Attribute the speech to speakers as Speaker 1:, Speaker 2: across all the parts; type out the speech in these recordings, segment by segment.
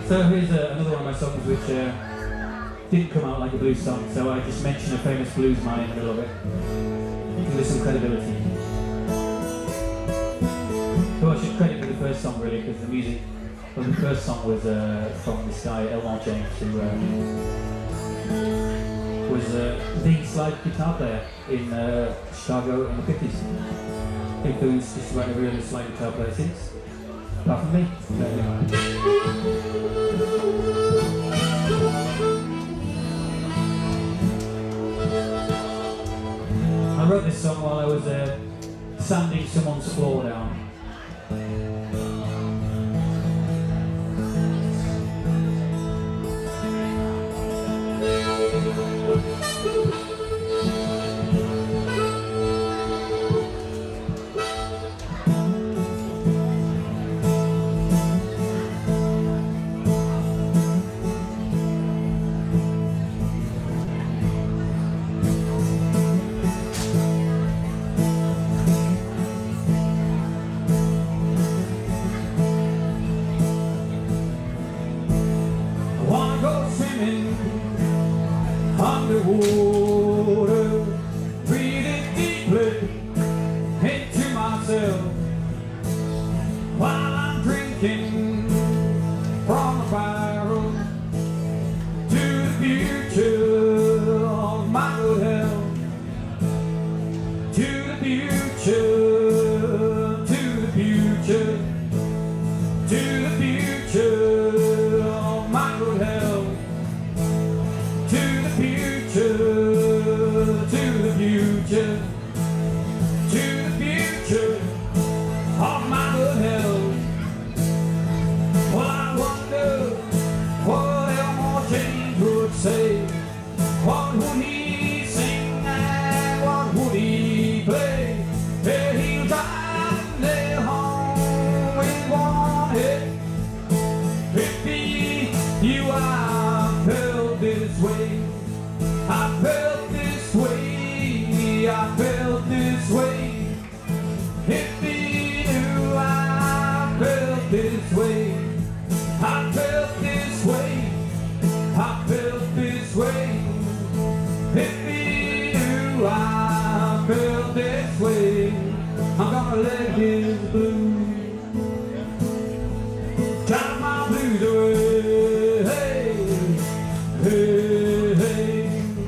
Speaker 1: So here's another one of my songs which didn't come out like a blues song, so I just mention a famous blues man in the middle of it. Give it some credibility. So I should credit for the first song really, because the music of the first song was from this guy, Elmore James, who was the slide guitar player in Chicago in the 50s. Influenced just about every other slide guitar player since. Apart from me. I wrote this song while I was sanding someone's floor down. Underwater, breathing deeply into myself while I'm drinking from a barrel to the future of my good health, to the future, to the future, to the future of my good health. To the future, to the future, to the future of my good health. Well, I wonder what Elmore James would say. What would he sing and what would he play? If he was driving there home with one head. If he, you I felt this way. I felt this way, I felt this way. If he knew I felt this way, I felt this way, I felt this way. If he knew I felt this way, I'm gonna let his blues drive my blues away. Hey, hey, hey.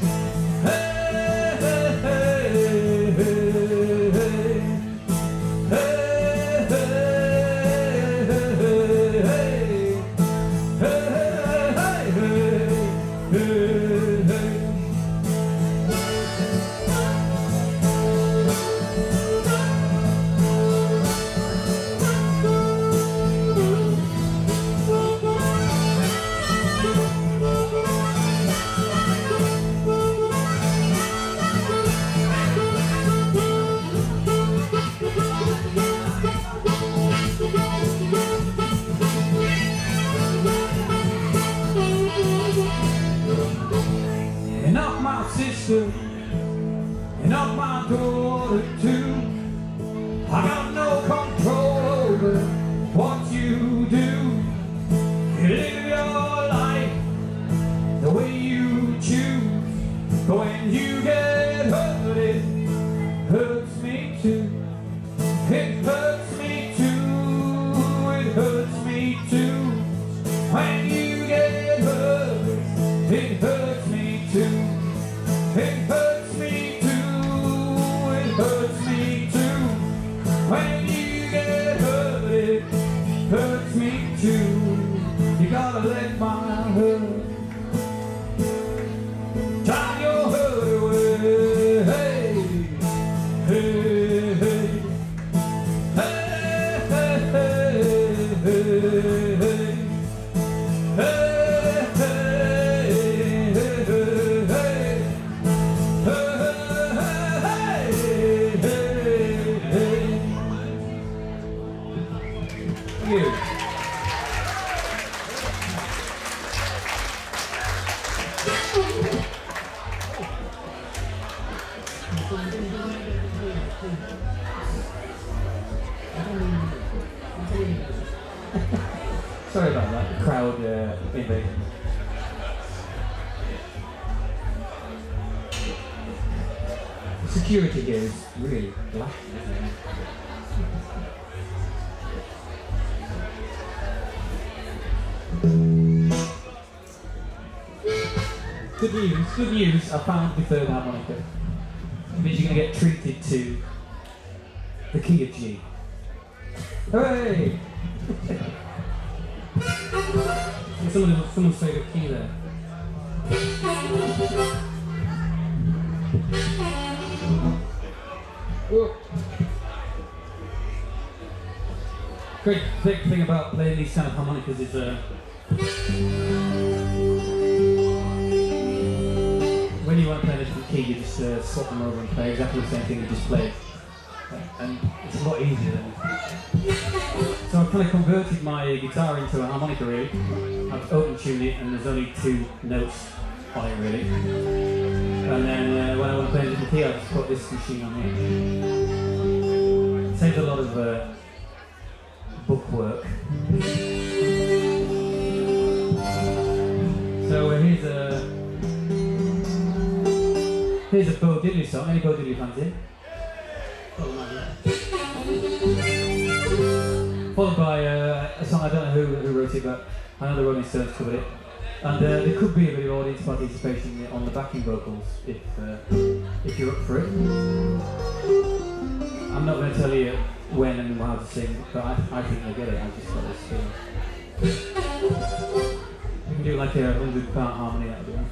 Speaker 1: Enough my sister, enough my daughter too. I got no control over what you do. You live your life the way you choose. But when you get hurt, it hurts me too. It hurts me too, it hurts me too. When you get hurt, it hurts me too. It hurts me too, it hurts me too. When you get hurt, it hurts me too. You gotta let my hurt drive your hurt away. Hey, hey, hey. Hey, hey, hey, hey, hey. Hey, hey, hey, hey, hey. Thank you. Sorry about that, the crowd invasion. The security here is really lacking, isn't it? Good news, I found the third harmonica. It means you're going to get treated to the key of G. Hooray!
Speaker 2: Someone's favourite key there.
Speaker 1: Great thing about playing these kind of harmonicas is when you want to play a different key, you just swap them over and play exactly the same thing you just played. And it's a lot easier than. So I've kind of converted my guitar into a harmonica really. I've open tuned it and there's only 2 notes on it really. And then when I want to play a different key, I just put this machine on here. It saves a lot of book work. So here's a Bo Diddley song. Any Bo Diddley fans here? Followed by a song I don't know who wrote it, but I know the Rolling Stones covered it. And there could be a bit of audience participation on the backing vocals if you're up for it. I'm not going to tell you when and how to sing, but I think they get it. I just got this feeling. We can do like a 100-part harmony out of it.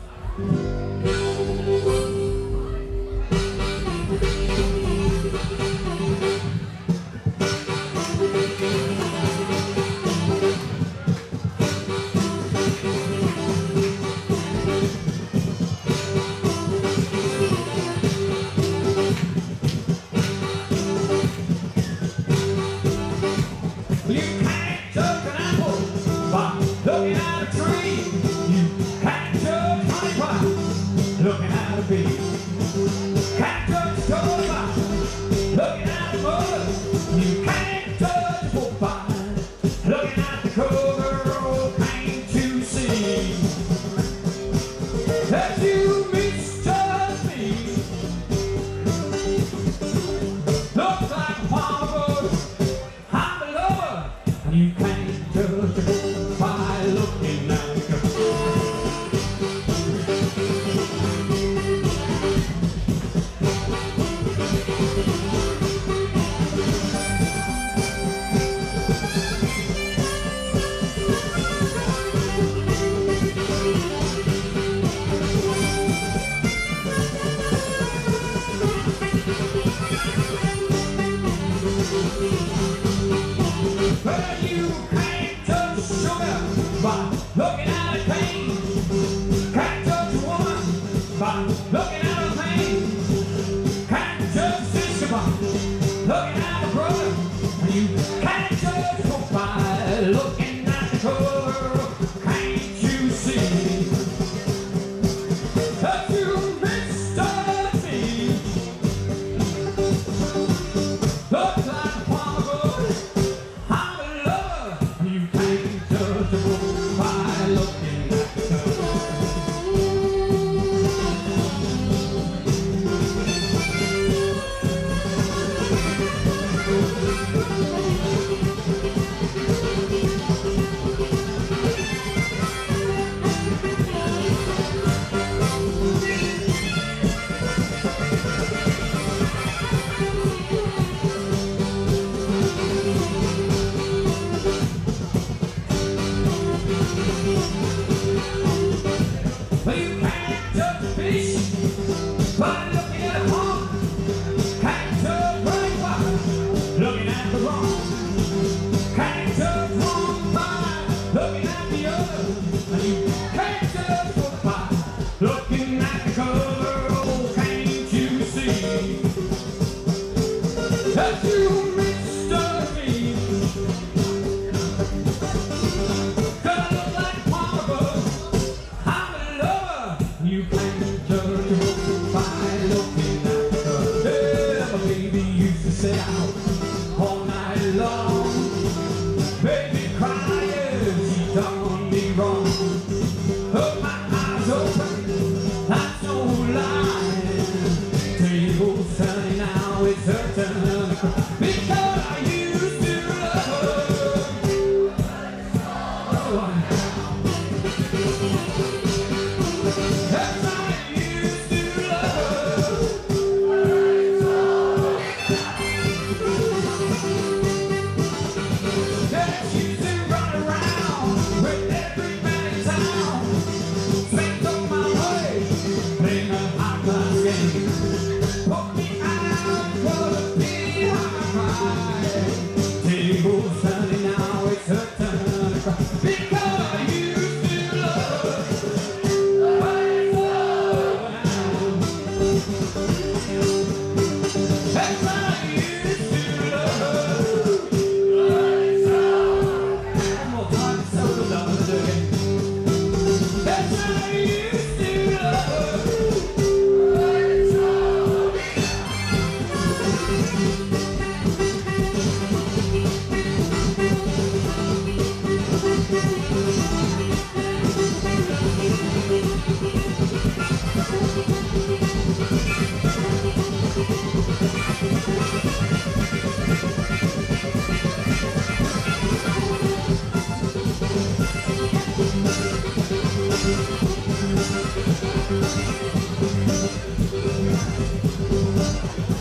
Speaker 1: Looking at a bee, can't touch the vine. Looking at the mud, you can't touch the vine. Looking at the cover, oh, can't you see that you misjudge me? Looks like a farmer, I'm a lover, and you can't judge it by looking at the cover. Well, you can't touch sugar by looking at a cane. Can't touch a woman by looking at a pain. Can't judge a sister by looking at a brother. And you can't judge a book by looking at the cover. Can't you see that you misjudge me? Looks like a farmer. Well, you can't touch a fish by looking at a pond. Can't touch running water looking at the wrong. Can't touch one by looking at the other. And you can't touch one by looking at the color. Oh, can't you see that you misjudge me? Gonna look like a farmer. You can't judge a book by looking at the cover. Yeah, my baby used to sit out all night long. Baby cries, she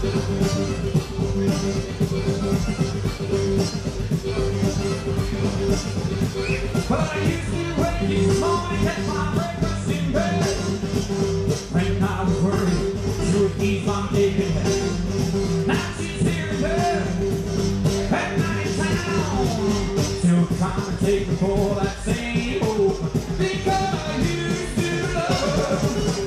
Speaker 1: But I used to wake each morning, get my breakfast in bed. When I was worried, she would ease my aching head. Now she's here in bed, at night in town, still trying to take me for that same old. Because I used to love her.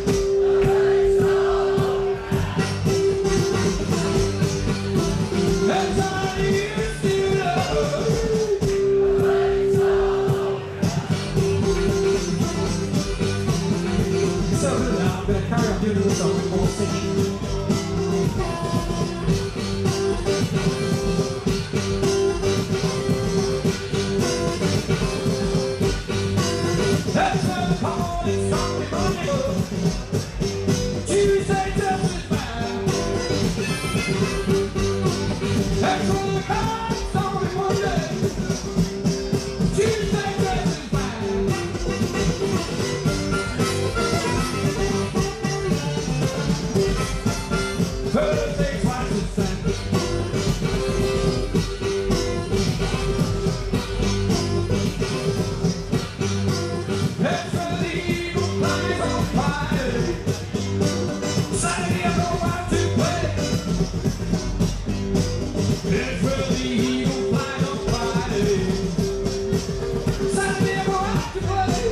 Speaker 1: That's how I used to love her. So now I'm going to carry on doing the song with more singing. That's where the calling started running up. Tuesday just as bad. That's where the calling started Monday. Tuesday just as bad. Thursday twice as sad. That's where the eagle flies on Friday. Saturday I go out to play. That's where the eagle flies on Friday. Saturday I go out to play.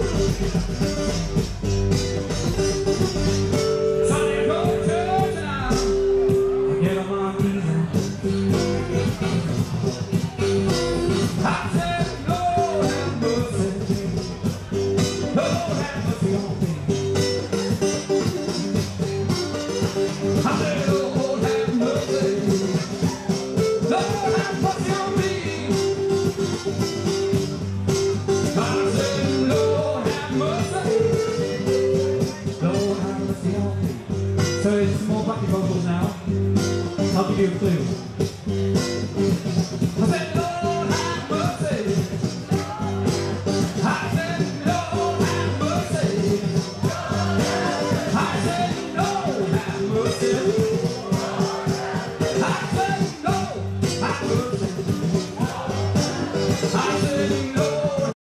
Speaker 1: Sunday I go to church and I get on my knees. I said, Lord have mercy. Lord have mercy on me. I said, Lord have mercy. Lord have mercy on me. I said, Lord have mercy. Lord have mercy on me. So it's some more backing vocals now. I'll give you a clue.